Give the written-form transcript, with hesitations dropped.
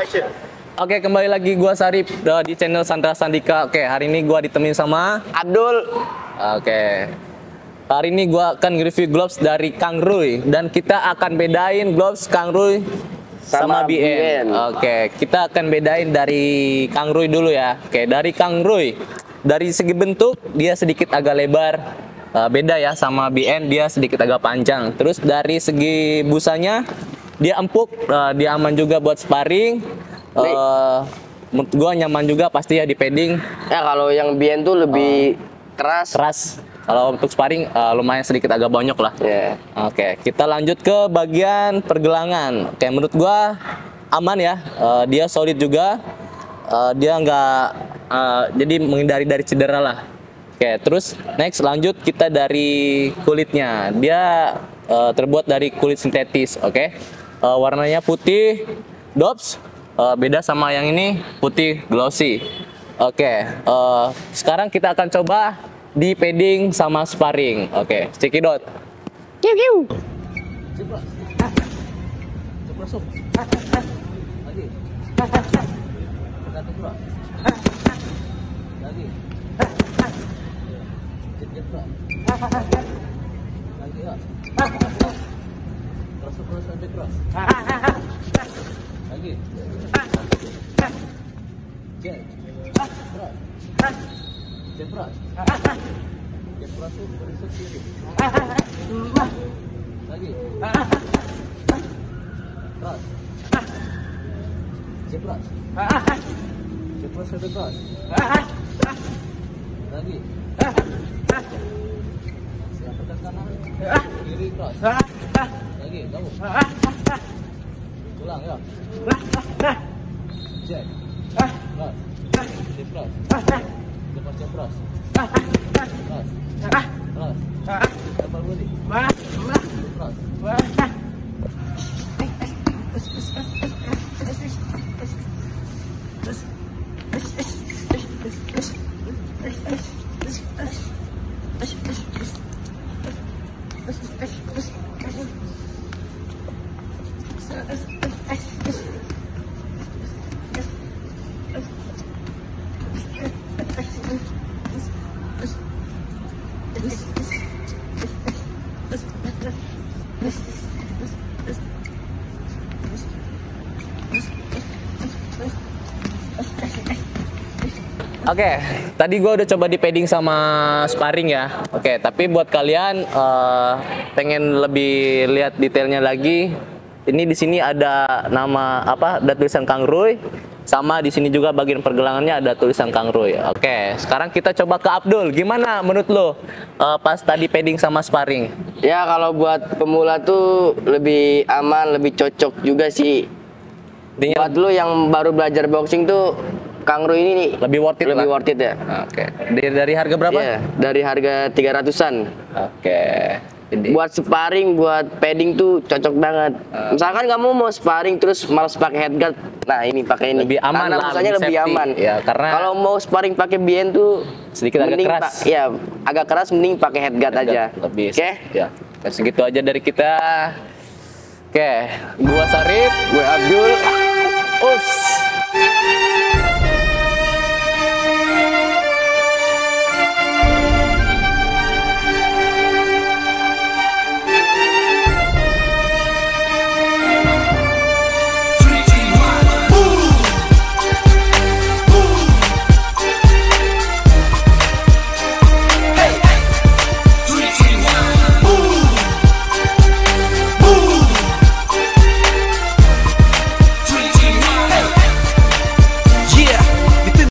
Oke, kembali lagi gua Sarip di channel Sandra Sandika. Oke, hari ini gua ditemenin sama Abdul. Oke. Hari ini gua akan nge-review gloves dari Kang Ruy dan kita akan bedain gloves Kang Ruy sama BN. Oke, kita akan bedain dari Kang Ruy dulu ya. Oke, dari Kang Ruy. Dari segi bentuk dia sedikit agak lebar. Beda ya sama BN, dia sedikit agak panjang. Terus dari segi busanya dia empuk, dia aman juga buat sparring. Menurut gua nyaman juga pasti ya di padding. Ya kalau yang BN tuh lebih keras. Kalau untuk sparring lumayan sedikit agak bonyok lah. Yeah. Oke, kita lanjut ke bagian pergelangan. Oke, menurut gua aman ya. Dia solid juga. Dia nggak jadi menghindari dari cedera lah. Oke, terus next lanjut kita dari kulitnya. Dia terbuat dari kulit sintetis. Oke, warnanya putih Dops. Beda sama yang ini putih glossy. Oke, sekarang kita akan coba di padding sama sparring. Oke, cekidot. Lagi. Jeprat. Jeprat tuh berisik kiri. Lagi. Keras. Jeprat. Jeprat sampai keras. Lagi. Siap tekan kanan. Kiri keras. Lagi, gabung. Ulang ya. Jep. Keras. Jeprat. Lepas jeprat. Keras. Keras. Lepas budi. Keras. Oke, tadi gue udah coba di padding sama sparring ya. Oke, tapi buat kalian pengen lebih lihat detailnya lagi, ini di sini ada nama apa? Ada tulisan Kang Ruy, sama di sini juga bagian pergelangannya ada tulisan Kang Ruy. Oke, sekarang kita coba ke Abdul. Gimana menurut lo pas tadi padding sama sparring? Ya kalau buat pemula tuh lebih aman, lebih cocok juga sih. Buat lo yang baru belajar boxing tuh Kang Ruy ini nih lebih worth it lah. Worth it ya. Oke. Dari harga berapa? Yeah, dari harga 300-an. Oke. Buat sparring, buat padding tuh cocok banget. Misalkan kamu mau sparring terus malas pakai headguard, nah ini pakai ini. Lebih aman lah. Maksudnya lebih aman. Ya, karena kalau mau sparring pakai BN tuh sedikit agak keras. Ya, agak keras mending pakai headguard aja. Lebih. Oke? Ya. Segitu aja dari kita. Oke, gua Sarip, gue Abdul.